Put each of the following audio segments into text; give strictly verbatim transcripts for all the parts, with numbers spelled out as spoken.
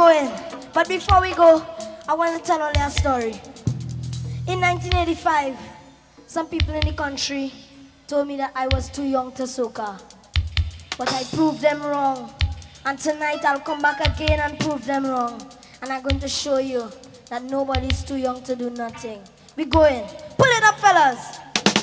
going. But before we go, I want to tell only a story. In nineteen eighty-five, some people in the country told me that I was too young to soca. But I proved them wrong. And tonight I'll come back again and prove them wrong. And I'm going to show you that nobody's too young to do nothing. We going. Pull it up, fellas.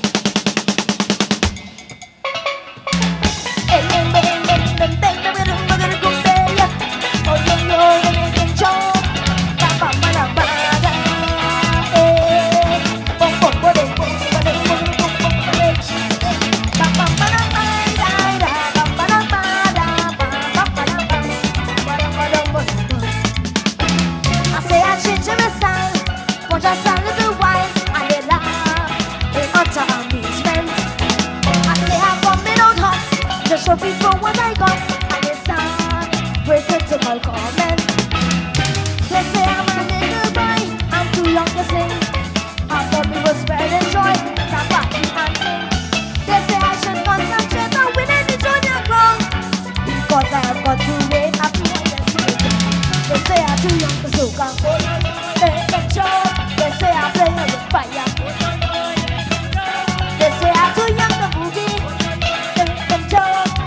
Show people what I got, and it's not very critical comment. They say I'm a little boy, I'm too young to sing. I thought we were spreading joy, not party and sing. They say I should concentrate on winning the junior crown, because I have got to wait a few years later. They say I'm too young to soca. They can show. They say I'm playing with fire. They say I'm too young to boogie. They can show.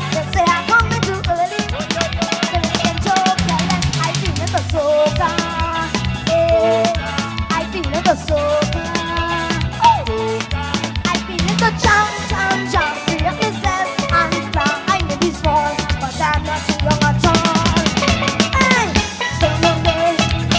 Soca, eh, I feel it the soca. Oh, I feel it the jump, jump, jump. Free up myself and fly. I may be small, but I'm not too young at all. Hey, so long day,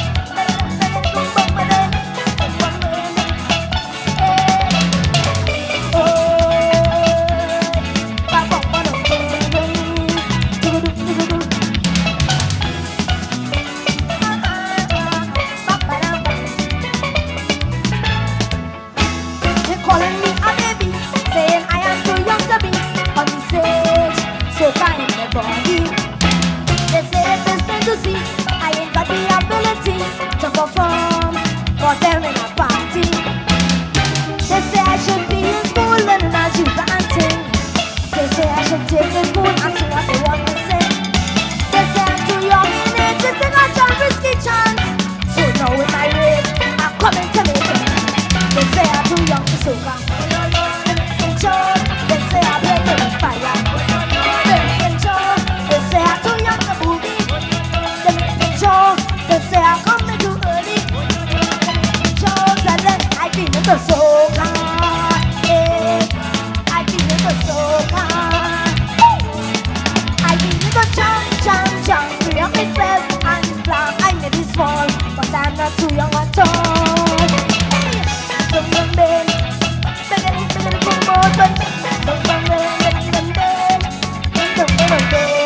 soca in the body. They say it is plain to see I ain't got the ability to perform for them in a party. They say I should be in school learning algebra and sing. They say I should take the school and sing what they want to sing. They say I'm too young in age to take a chance, risky chance. So now with my rage, I'm coming to make it. They say I'm too young to soca. They say I play with fire. They say I'm coming too early. I feel the soca, eh. I feel the soca. I feel the jump, jump, jump. Free up myself and fly. I may be small, but I'm not too young at all. Hey, don't run me, begging, begging for more, but don't run me, don't run me, don't run me.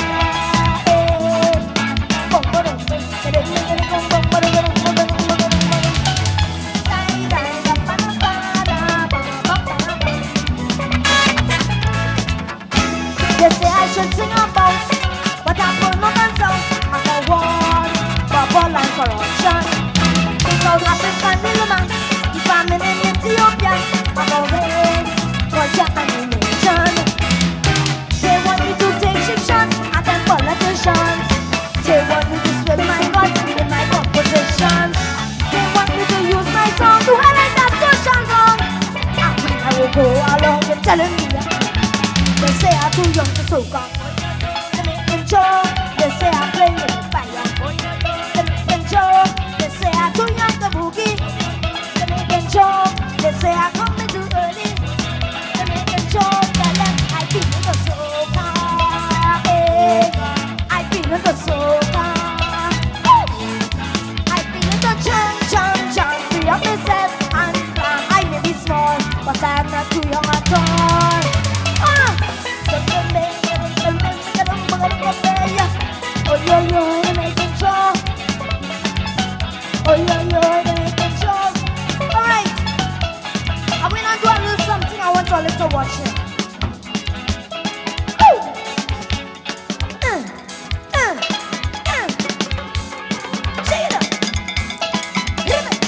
They say I should sing about what I put no hands out and I want bubble and corruption. In South African Parliament, the famine in Ethiopia, I'm a race, culture and religion. They want me to take cheap shots at them politicians. They want me to spill my guts in my compositions. They want me to use my song to highlight that social wrong. I think I will go along with telling me that. They say I'm too young to soca. They make them joke. They say I'm playing with fire. They make them joke. They say I'm too young to boogie. They make them joke. They say I'm coming too early. They make them joke. Tell them I feel the soca, eh. I feel the soca. I feel the jump, jump, jump. Free up myself and fly. I may be small, but I'm not too young at all. Oh yo yo, they make it strong. Oh yo yo, they make it strong. Alright, I will not do a little something. I want all to watch it. Uh, uh, uh. Shake it up. Hit it.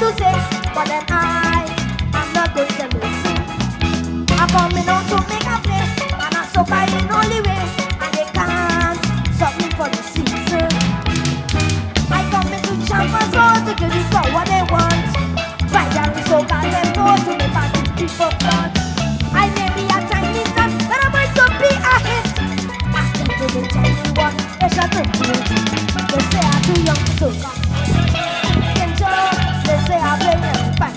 to say, but then I am not going to listen. I'm coming out to make a play, and I'm so by the only way, and they can't stop me for the season. I come in to jump as well to give it all what they want. Right down the soca, they know to make party people front. I may be a tiny star, but I'm going to be a hit. I tell you the tiny one, they shall take it. They say I'm too young to soca. They say I play in fire.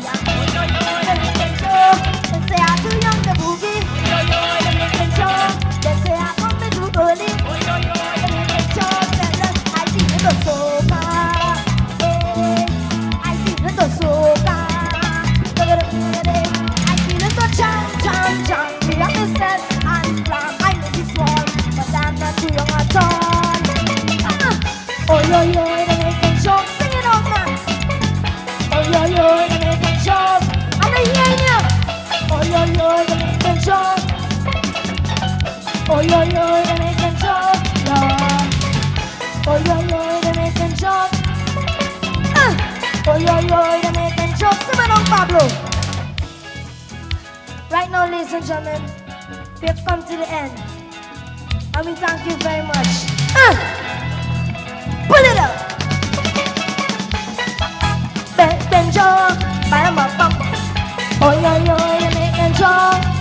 They say I'm too young to boogie. They say I come to do early. I see the soca. I see the soca. I see the jump, jump, jump. Me up the steps and climb. I may be small, but I'm not too young at all. Oh yo yo, they make me jump. Sing it out, man. Oh yo yo, they make me jump. I'm a hyena. Oh yo yo, they make me jump. Oh yo yo, they make me jump. Lord. Oh yo yo, they make me jump. Uh. Oh yo yo, they make me jump. Sing it out, Pablo. Right now, ladies and gentlemen, we have come to the end, and we thank you very much. Uh. Pull it up. Ben, Benjo, bam, bam, bam. Oh, yo, yo, you make me jump.